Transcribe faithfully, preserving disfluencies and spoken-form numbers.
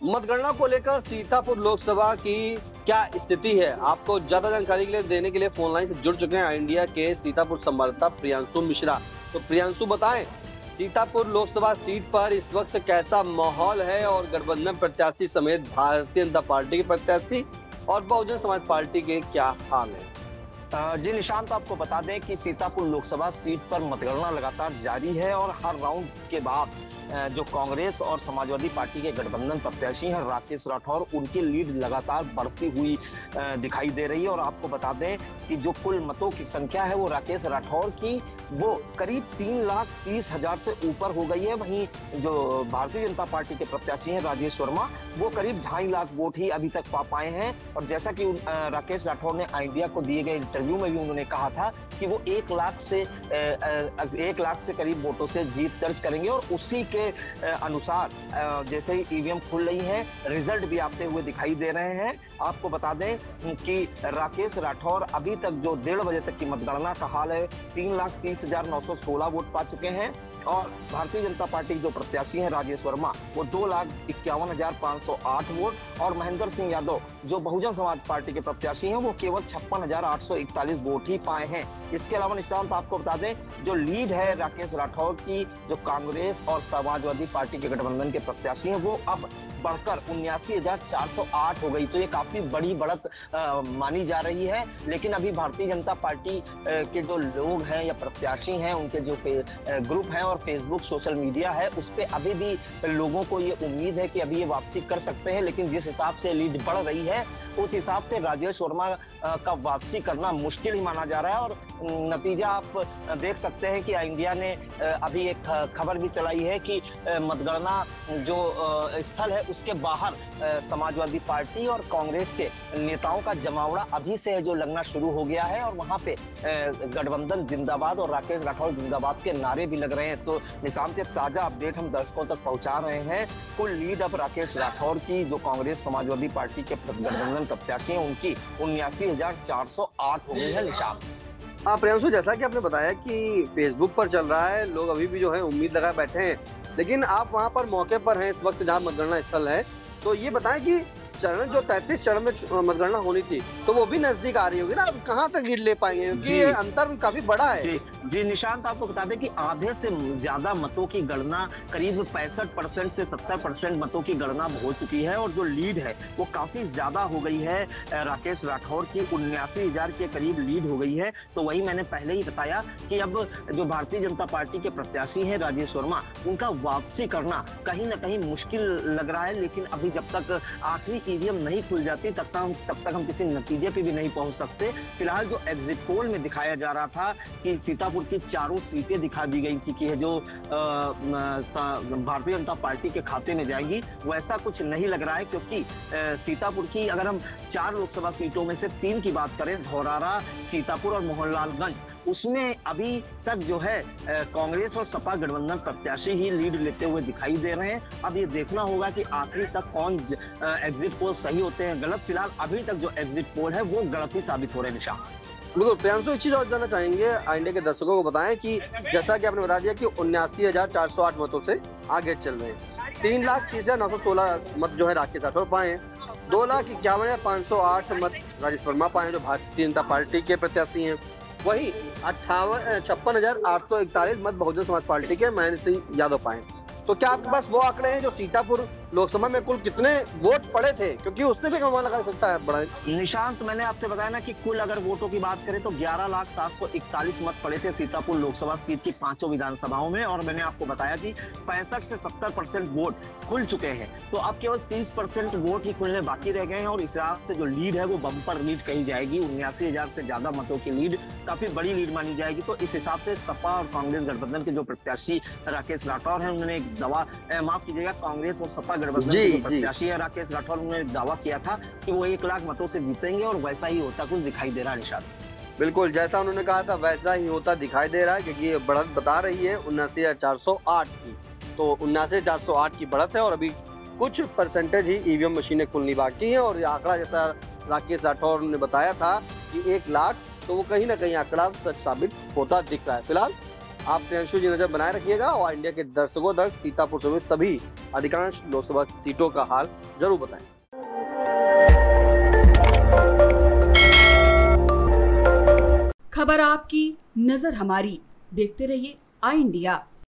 मतगणना को लेकर सीतापुर लोकसभा की क्या स्थिति है, आपको ज्यादा जानकारी के लिए देने के लिए फोन लाइन से जुड़ चुके हैं इंडिया के सीतापुर संवाददाता प्रियांशु मिश्रा। तो प्रियांशु, बताएं सीतापुर लोकसभा सीट पर इस वक्त कैसा माहौल है और गठबंधन प्रत्याशी समेत भारतीय जनता पार्टी के प्रत्याशी और बहुजन समाज पार्टी के क्या हाल है। जी निशांत, आपको बता दें कि सीतापुर लोकसभा सीट पर मतगणना लगातार जारी है और हर राउंड के बाद जो कांग्रेस और समाजवादी पार्टी के गठबंधन प्रत्याशी हैं राकेश राठौर, उनकी लीड लगातार बढ़ती हुई दिखाई दे रही है। और आपको बता दें कि जो कुल मतों की संख्या है वो राकेश राठौर की वो करीब तीन लाख तीस हजार से ऊपर हो गई है। वहीं जो भारतीय जनता पार्टी के प्रत्याशी हैं राजेश वर्मा, वो करीब ढाई लाख वोट ही अभी तक पा पाए हैं। और जैसा कि राकेश राठौर ने इंडिया को दिए गए इंटरव्यू में भी उन्होंने कहा था कि वो एक लाख से एक लाख से करीब वोटों से जीत दर्ज करेंगे। और उसी के अनुसार जैसे ही ईवीएम खुल रही है, रिजल्ट भी आते हुए दिखाई दे रहे हैं। आपको बता दें कि राकेश राठौर अभी तक जो डेढ़ बजे तक की मतगणना का हाल है, तीन लाख तीस हजार नौ सौ सोलह वोट पा चुके हैं। और भारतीय जनता पार्टी के जो प्रत्याशी हैं राजेश वर्मा, वो दो लाख इक्यावन हजार पाँच सौ आठ वोट, और महेंद्र सिंह यादव जो बहुजन समाज पार्टी के प्रत्याशी हैं, वो केवल छप्पन हजार आठ सौ इकतालीस वोट ही पाए हैं। इसके अलावा निशांत, आपको बता दें जो लीड है राकेश राठौर की, जो कांग्रेस और समाजवादी पार्टी के गठबंधन के प्रत्याशी हैं, वो अब बढ़कर उन्यासी हजार चार सौ आठ हो गई। तो ये काफी बड़ी बढ़त आ, मानी जा रही है। लेकिन अभी भारतीय जनता पार्टी आ, के जो लोग हैं या प्रत्याशी हैं, उनके जो ग्रुप हैं और फेसबुक सोशल मीडिया है, उस पर अभी भी लोगों को ये उम्मीद है कि अभी ये वापसी कर सकते हैं। लेकिन जिस हिसाब से लीड बढ़ रही है, उस हिसाब से राजेश वर्मा का वापसी करना मुश्किल ही माना जा रहा है। और नतीजा आप देख सकते हैं कि इंडिया ने अभी एक खबर भी चलाई है कि मतगणना जो स्थल है उसके बाहर समाजवादी पार्टी और कांग्रेस के नेताओं का जमावड़ा अभी से जो लगना शुरू हो गया है। और वहां पे गठबंधन जिंदाबाद और राकेश राठौर जिंदाबाद के नारे भी लग रहे हैं। तो निशान के ताजा अपडेट हम दर्शकों तक पहुंचा रहे हैं। कुल लीड अब राकेश राठौर की, जो कांग्रेस समाजवादी पार्टी के गठबंधन प्रत्याशी हैं, उनकी उन्यासी हजार चार सौ आठ हो गई है। निशान, हाँ प्रियांशु, जैसा कि आपने बताया कि फेसबुक पर चल रहा है, लोग अभी भी जो है उम्मीद लगाए बैठे हैं, लेकिन आप वहां पर मौके पर हैं इस वक्त जहां मतगणना स्थल है। तो ये बताएं कि चरण जो तैंतीस चरण में मतगणना होनी थी, तो वो भी नजदीक आ रही होगी ना, अब कहाँ तक लीड ले पाएंगे, क्योंकि अंतर काफी बड़ा है। जी जी निशांत, आपको बता दें कि आधे से ज्यादा मतों की गणना, करीब पैंसठ परसेंट से सत्तर परसेंट मतों की गणना हो चुकी है। और जो लीड है वो काफी ज्यादा हो गई है। राकेश राठौर की उन्यासी हजार के करीब लीड हो गई है। तो वही मैंने पहले ही बताया कि अब जो भारतीय जनता पार्टी के प्रत्याशी हैं राजेश वर्मा, उनका वापसी करना कहीं ना कहीं मुश्किल लग रहा है। लेकिन अभी जब तक आखिरी ईवीएम नहीं खुल जाती, तब तक हम तब तक हम किसी नतीजे पे भी नहीं पहुंच सकते। फिलहाल जो एग्जिट पोल में दिखाया जा रहा था कि सीतापुर की चारों सीटें दिखा दी गई थी कि जो भारतीय जनता पार्टी के खाते में जाएगी, वैसा कुछ नहीं लग रहा है। क्योंकि सीतापुर की अगर हम चार लोकसभा सीटों में से तीन की बात करें, धौरारा, सीतापुर और मोहनलालगंज, उसमें अभी तक जो है कांग्रेस और सपा गठबंधन प्रत्याशी ही लीड लेते हुए दिखाई दे रहे हैं। अब ये देखना होगा कि आखिरी तक कौन एग्जिट पोल सही होते हैं, गलत। फिलहाल अभी तक जो एग्जिट पोल है वो गलत ही साबित हो रहे हैं। निशान, बिल्कुल प्रियांशु, एक चीज और जानना चाहेंगे, इंडिया के दर्शकों को बताएं कि जैसा कि आपने बता दिया कि उन्यासी हजार चार सौ आठ मतों से आगे चल रहे हैं, तीन लाख तीस हजार नौ सौ सोलह मत जो है राकेश राठौर पाए हैं, दो लाख इक्यावन हजार पाँच सौ आठ मत राजेश वर्मा पाए जो भारतीय जनता पार्टी के प्रत्याशी हैं, वही अट्ठावन छप्पन हजार आठ सौ इकतालीस मत बहुजन समाज पार्टी के महेंद्र सिंह यादव पाए। तो क्या आपके पास वो आंकड़े हैं जो सीतापुर लोकसभा में कुल कितने वोट पड़े थे, क्योंकि उससे भी अनुमान लगा सकता है बड़ा। निशांत, मैंने आपसे बताया ना कि कुल अगर वोटों की बात करें तो ग्यारह लाख सात सौ इकतालीस मत पड़े थे सीतापुर लोकसभा सीट की पांचों विधानसभाओं में। और मैंने आपको बताया कि पैंसठ से सत्तर परसेंट वोट खुल चुके हैं। तो अब केवल तीस परसेंट वोट ही खुलने बाकी रह गए हैं। और इस हिसाब से जो लीड है वो बम्पर लीड कही जाएगी, उन्यासी हजार से ज्यादा मतों की लीड, काफी बड़ी लीड मानी जाएगी। तो इस हिसाब से सपा और कांग्रेस गठबंधन के जो प्रत्याशी राकेश राठौर हैं, उन्होंने एक दवा माफ कीजिएगा कांग्रेस और सपा गठबंधन के प्रत्याशी है राकेश राठौर, उन्होंने दावा किया था कि वो एक लाख मतों से जीतेंगे। और वैसा ही होता कुछ दिखाई दे रहा है। निशान, बिल्कुल जैसा उन्होंने कहा था वैसा ही होता दिखाई दे रहा है, क्योंकि ये बढ़त बता रही है उन्यासी हजार चार सौ आठ की। तो उन्यासी हजार चार सौ आठ की बढ़त है और अभी कुछ परसेंटेज ही ईवीएम मशीनें खुलनी बाकी हैं। और ये आंकड़ा जैसा राकेश राठौर ने बताया था कि एक लाख, तो वो कहीं ना कहीं आंकड़ा सच साबित होता दिख रहा है। फिलहाल आप प्रियांशु जी नजर बनाए रखिएगा और इंडिया के दर्शकों तक सीतापुर समेत सभी अधिकांश लोकसभा सीटों का हाल जरूर बताएं। खबर आपकी, नजर हमारी। देखते रहिए आई इंडिया।